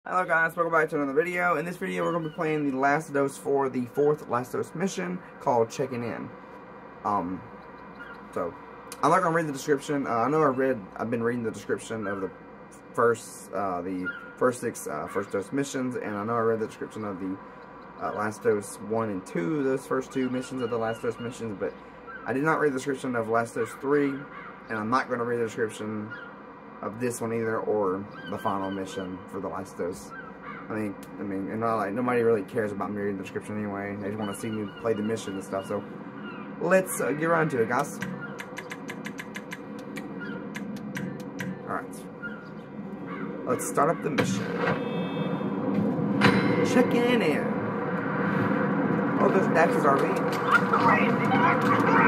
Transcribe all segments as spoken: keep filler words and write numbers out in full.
Hello guys, welcome back to another video. In this video we're going to be playing the last dose for the fourth last dose mission called Checking In. Um, so, I'm not going to read the description. Uh, I know I read, I've been reading the description of the first, uh, the first six uh, first dose missions, and I know I read the description of the uh, last dose one and two, those first two missions of the last dose missions, but I did not read the description of last dose three, and I'm not going to read the description of this one either, or the final mission for the last dose. I think, I mean, and not like nobody really cares about me reading the description anyway. They just want to see me play the mission and stuff. So let's uh, get around to it, guys. All right, let's start up the mission. Checking in. Oh, there's Dax's R V.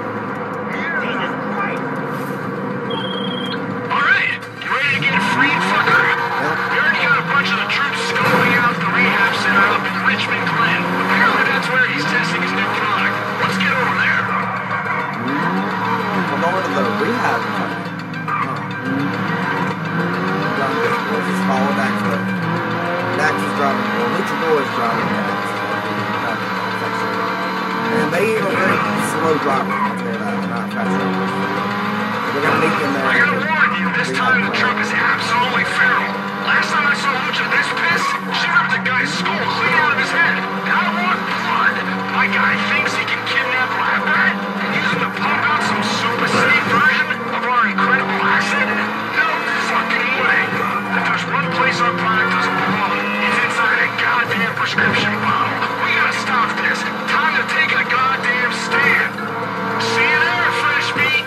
And they are very slow driving. They're not fast drivers. We're gonna meet them there. I gotta warn you, this time the truck is absolutely feral. Last time I saw Lucha this pissed, she ripped a guy's skull clean out of his head. And I want blood. My guy thinks he can kidnap Lab Rat and use him to pump out some super safe version of our incredible acid? No fucking way. If there's one place our product doesn't belong, it's inside a goddamn prescription bottle. We gotta stop this. Time to take a goddamn stand. See you there, fresh meat.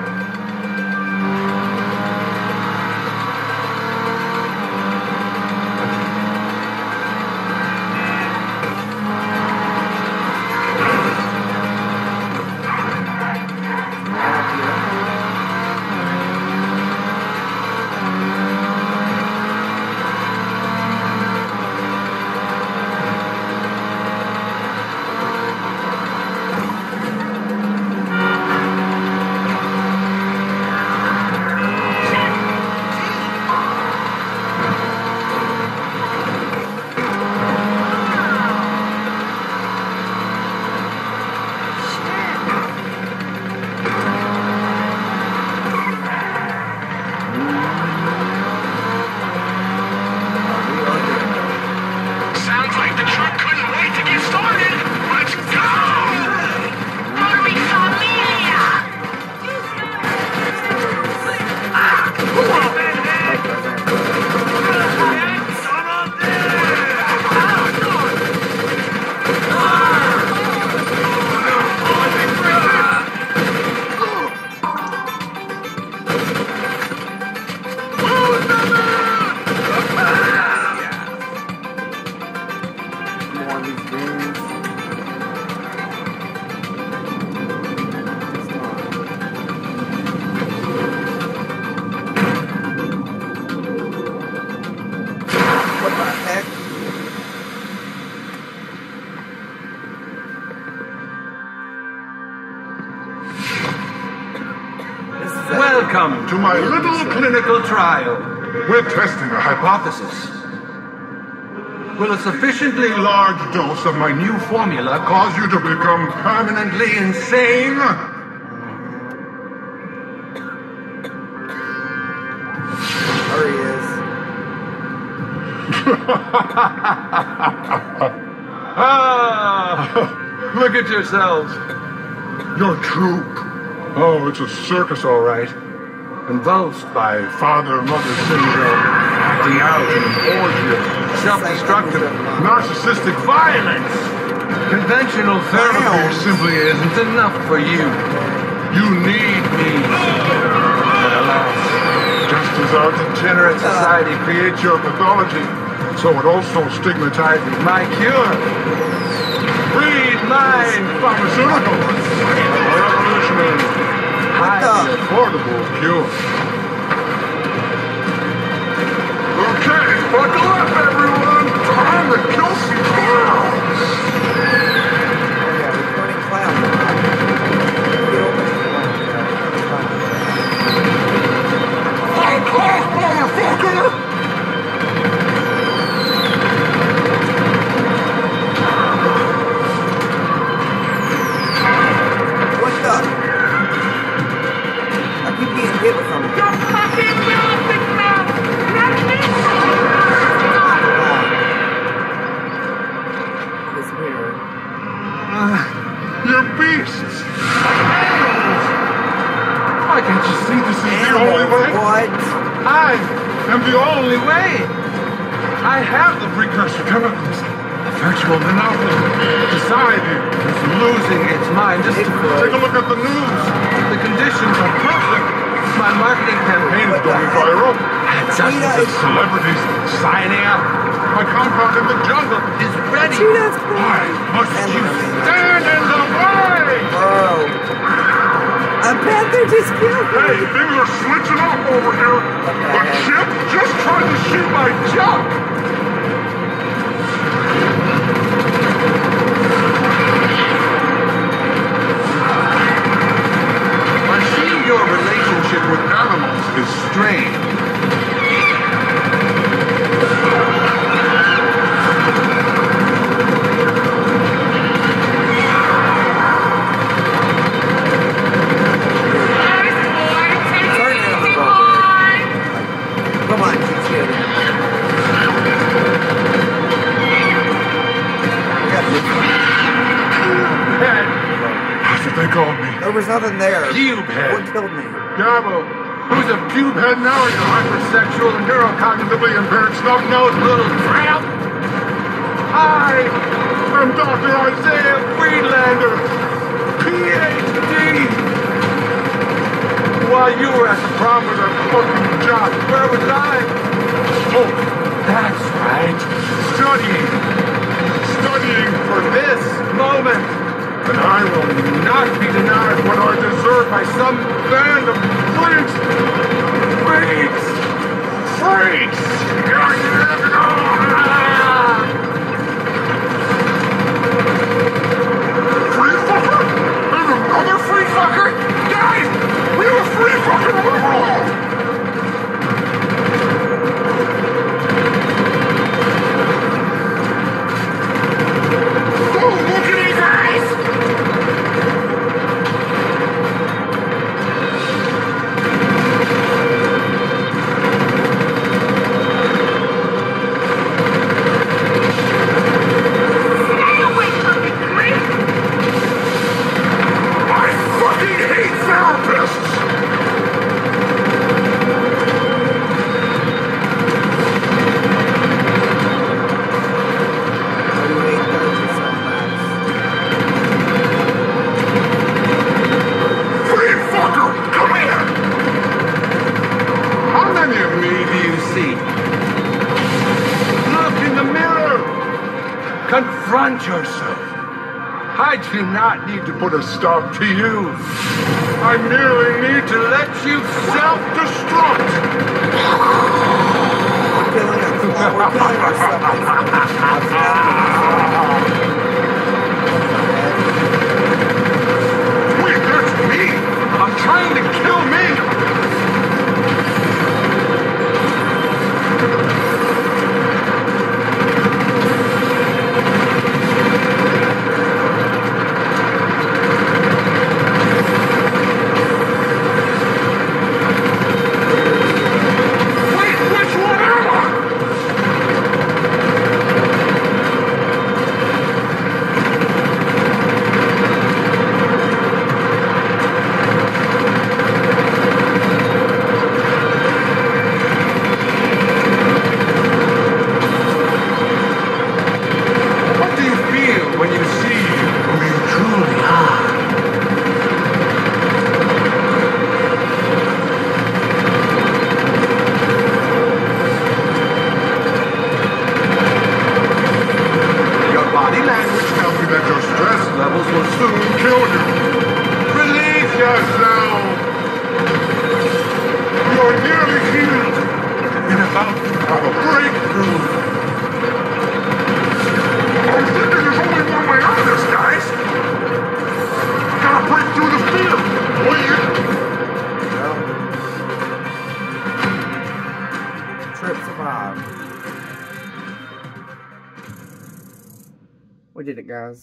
Welcome to my little clinical trial. We're testing a hypothesis. Will a sufficiently large dose of my new formula cause you to become permanently insane? There he is. Ah, look at yourselves. Your troop. Oh, it's a circus, all right. Convulsed by father-mother syndrome, acting out in an orgy of self-destructive, narcissistic violence. Conventional therapy simply isn't enough for you. You need me. But alas, just as our degenerate society creates your pathology, so it also stigmatizes my cure. Breed mind pharmaceuticals. Revolutionary. Highly affordable cure. Okay, buckle up, everyone. Time to kill some clowns. Oh yeah, we're burning clowns. Get over it. I'm close, motherfucker! I have the precursor chemicals. A virtual monopoly. Society is losing its mind. Just Take a look at the news. the conditions are perfect. My marketing campaign is going viral. Dozens of celebrities signing up. My compound in the jungle Is ready. Why must you stand in the way? Bro. A panther just killed me. Hey, things are switching up over here. The chip just tried to shoot my junk. I see your relationship with animals is strained. Turn it on the road. Come on, keep skating. I got this Head. That's what they called me. one. There was nothing there. Cube head. What killed me? Gabo, who's a pube head now? You hypersexual and neurocognitively impaired snub-nosed little tramp. I am Doctor Isaiah Friedlander, P H D. While you were at the prom with a fucking job, where was I? Oh, that's right. Studying. Studying for this moment. And I will not be denied what I deserve by some band of freaks. Freaks! Freaks! Free fucker? There's another free fucker? Guys, we were free fucking overall! Oh, look at me, guys! Stay away from me, Chris! I fucking hate therapists! I do hate therapists so much. Free fucker, come here! How many of me do you see? Look in the mirror! Confront yourself. I do not need to put a stop to you. I merely need to let you self-destruct. We're killing us. We're killing ourselves. What's happening? Wait, that's me! I'm trying to kill me! Wait, which one am I? What do you feel when you see who you truly are? Your body language tells me that your stress levels will soon kill you. Release yourself. You're nearly healed and about to have a breakthrough. I'm thinking there's only one way out of this, guys! Gotta break through the field! Wait! Well, trip survived. We did it, guys.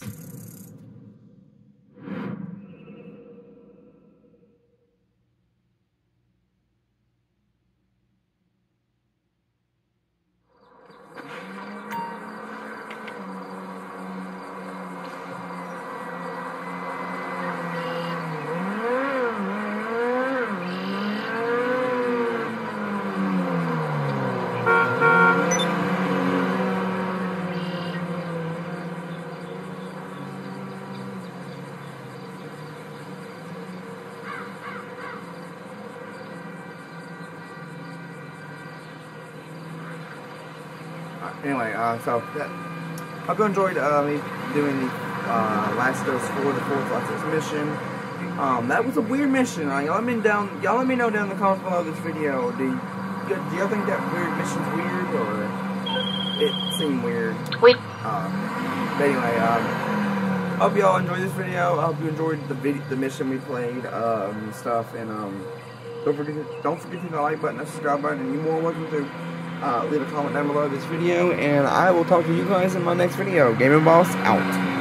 Anyway, uh, so that, hope you enjoyed uh, me doing the uh, Last Dose four, the fourth Last Dose mission. Um, that was a weird mission. Uh, y'all let me down. Y'all let me know down in the comments below this video. Do you, do y'all think that weird mission's weird, or it seemed weird? We. Um, but anyway, um, hope y'all enjoyed this video. I hope you enjoyed the video, the mission we played, um, and stuff. And um, don't forget to don't forget to hit the like button, and subscribe button, and you're more welcome to uh, leave a comment down below this video. And I will talk to you guys in my next video. Gaming Boss out.